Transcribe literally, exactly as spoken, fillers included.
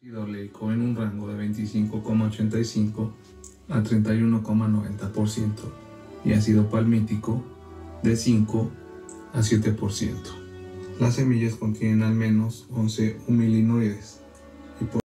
Ácido oleico en un rango de veinticinco coma ochenta y cinco a treinta y uno coma noventa por ciento y ácido palmítico de cinco a siete por ciento. Las semillas contienen al menos once humilinoides